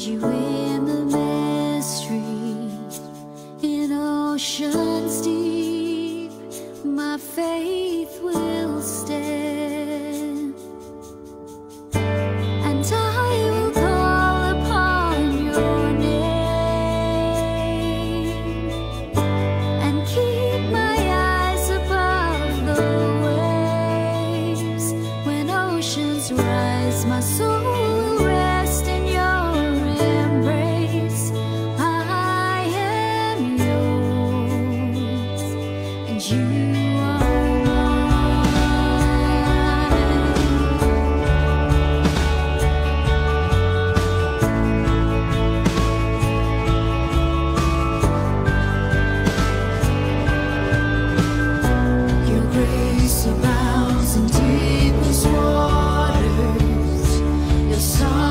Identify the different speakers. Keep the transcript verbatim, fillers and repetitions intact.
Speaker 1: you in the mystery, in oceans deep, my faith will stand, and I will call upon your name, and keep my eyes above the waves. When oceans rise, my soul will rest in your embrace. I am yours, and you are mine. Your grace abounds in deepest waters. Your song